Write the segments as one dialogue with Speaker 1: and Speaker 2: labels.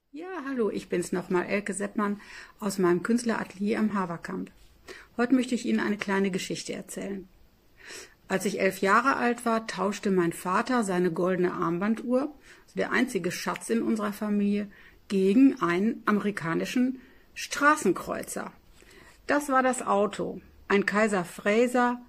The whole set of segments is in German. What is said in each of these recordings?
Speaker 1: Ja, hallo, ich bin's nochmal, Elke Seppmann aus meinem Künstleratelier am Haverkamp. Heute möchte ich Ihnen eine kleine Geschichte erzählen. Als ich 11 Jahre alt war, tauschte mein Vater seine goldene Armbanduhr, der einzige Schatz in unserer Familie, gegen einen amerikanischen Straßenkreuzer. Das war das Auto, ein Kaiser Frazer,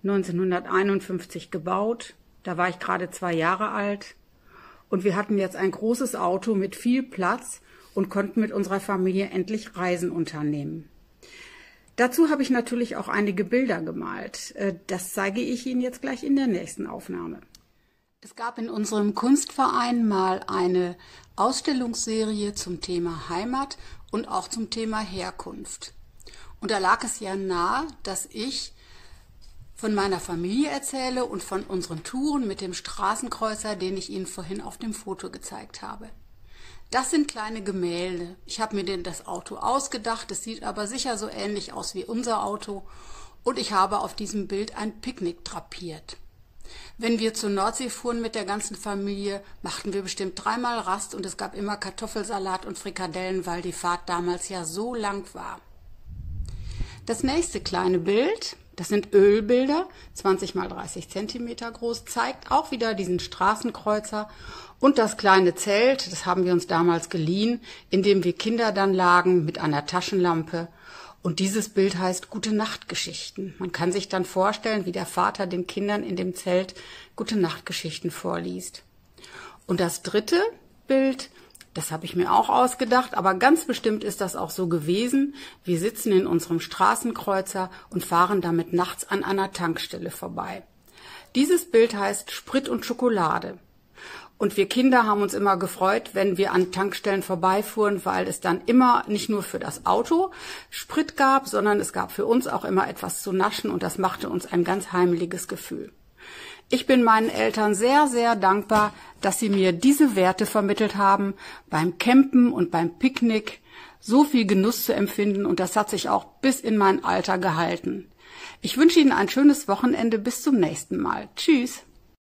Speaker 1: 1951 gebaut, da war ich gerade 2 Jahre alt. Und wir hatten jetzt ein großes Auto mit viel Platz und konnten mit unserer Familie endlich Reisen unternehmen. Dazu habe ich natürlich auch einige Bilder gemalt. Das zeige ich Ihnen jetzt gleich in der nächsten Aufnahme. Es gab in unserem Kunstverein mal eine Ausstellungsserie zum Thema Heimat und auch zum Thema Herkunft. Und da lag es ja nahe, dass ich von meiner Familie erzähle und von unseren Touren mit dem Straßenkreuzer, den ich Ihnen vorhin auf dem Foto gezeigt habe. Das sind kleine Gemälde. Ich habe mir das Auto ausgedacht, es sieht aber sicher so ähnlich aus wie unser Auto und ich habe auf diesem Bild ein Picknick drapiert. Wenn wir zur Nordsee fuhren mit der ganzen Familie, machten wir bestimmt 3-mal Rast und es gab immer Kartoffelsalat und Frikadellen, weil die Fahrt damals ja so lang war. Das nächste kleine Bild, das sind Ölbilder, 20 mal 30 Zentimeter groß, zeigt auch wieder diesen Straßenkreuzer und das kleine Zelt, das haben wir uns damals geliehen, in dem wir Kinder dann lagen mit einer Taschenlampe. Und dieses Bild heißt Gute-Nacht-Geschichten. Man kann sich dann vorstellen, wie der Vater den Kindern in dem Zelt Gute-Nacht-Geschichten vorliest. Und das dritte Bild, das habe ich mir auch ausgedacht, aber ganz bestimmt ist das auch so gewesen. Wir sitzen in unserem Straßenkreuzer und fahren damit nachts an einer Tankstelle vorbei. Dieses Bild heißt Sprit und Schokolade. Und wir Kinder haben uns immer gefreut, wenn wir an Tankstellen vorbeifuhren, weil es dann immer nicht nur für das Auto Sprit gab, sondern es gab für uns auch immer etwas zu naschen und das machte uns ein ganz heimeliges Gefühl. Ich bin meinen Eltern sehr, sehr dankbar, dass sie mir diese Werte vermittelt haben, beim Campen und beim Picknick so viel Genuss zu empfinden und das hat sich auch bis in mein Alter gehalten. Ich wünsche Ihnen ein schönes Wochenende, bis zum nächsten Mal. Tschüss!